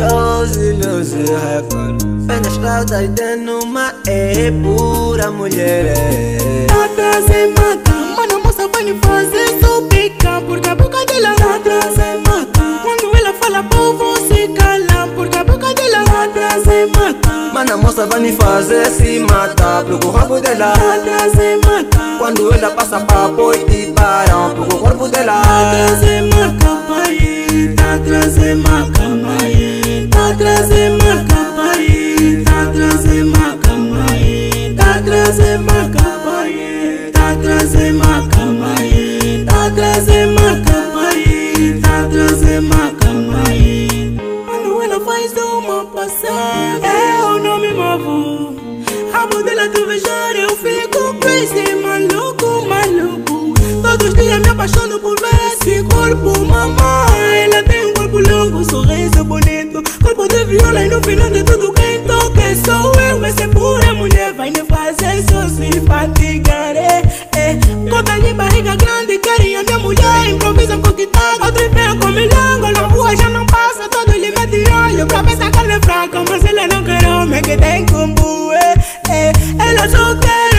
Josi, Lucy, Record. Pé na estrada e dentro uma é pura mulher. Atrás e mata, mano, a moça vai me fazer só picar, porque a boca dela atrás e mata. Quando ela fala, povo se cala, porque a boca dela atrás e mata. Mano, a moça vai me fazer se matar, porque o rabo dela Atrás e mata. Quando ela passa papo e te param, porque o corpo dela Atrás e mata, pai. Atrás e mata, pai. Atrás e mata, pai. Atrás e mata, pai. Atrás e mata, pai. Atrás e mata, pai. Atrás e mata, pai. Atrás e mata, pai. Quando ela faz uma passada, eu não me movo. Rabo dela tu beijar, eu fico crazy, maluco, maluco. Todos os dias me apaixono por ver esse corpo, mamãe. Ela tem um corpo longo, sorriso bonito, corpo de viola e no final de tudo quem toca sou eu. Essa é pura mulher, vai me fazer só se fatigar, Conta de barriga grande, querem a minha mulher, improvisa com guitarra, outro veio com milonga. Na rua já não passa, todo ele mete olho pra pensar que ela é fraca, mas ela não quer homem que tem combo, ela só quer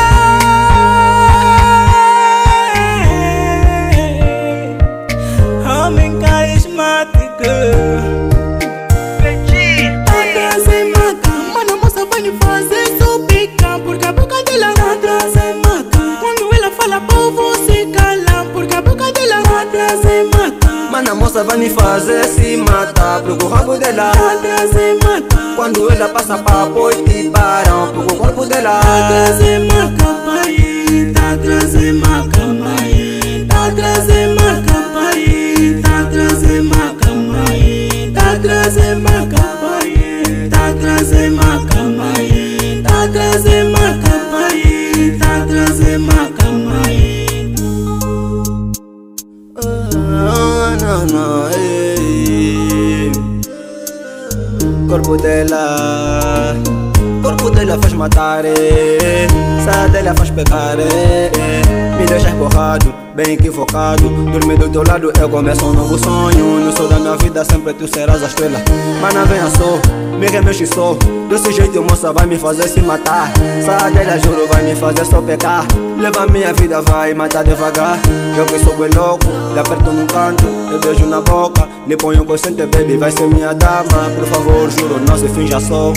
homem carismático. Atrás e mata, mano, a moça vai me fazer só picar, porque a boca dela atrás e mata. Quando ela fala, povo se cala, porque a boca dela atrás e mata. Mano, a moça vai me fazer se matar, porque o rabo dela Atrás e mata. Quando ela passa papo e te param, porque o corpo dela Atrás e mata, pai. Atrás e mata, pai. Atrás e mata, pai. Atrás e mata, pai. Atrás e mata, pai. Atrás e mata, pai. Atrás e mata, pai. Atrás e mata, pai. não, Corpo dela faz matar, Saia dela faz pecar, Me deixa borrado, bem equivocado. Dormir do teu lado eu começo um novo sonho. No sol da minha vida sempre tu serás a estrela. Mas não venha só, me remexe só. Desse jeito moça vai me fazer se matar. Saia dela juro vai me fazer só pecar. Leva minha vida vai matar devagar. Eu que sou bem louco, lhe aperto num canto, eu beijo na boca, lhe ponho consciente baby, vai ser minha dama. Por favor juro não se finja só.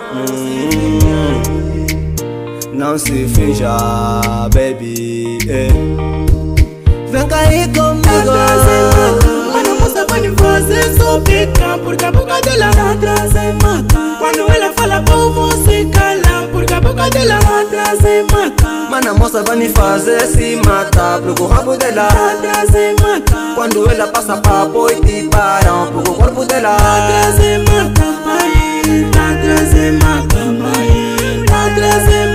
Não se finja, baby, Vem cair comigo. Mano, a moça vai me fazer só picar, porque a boca dela atrás e mata. Quando ela fala, povo se cala, porque a boca dela atrás e mata. Mano, a moça vai me fazer se matar, porque o rabo dela atrás e mata. Quando ela passa papo e te param, porque o corpo dela atrás e mata, pai. Atrás e mata, pai. Atrás e mata.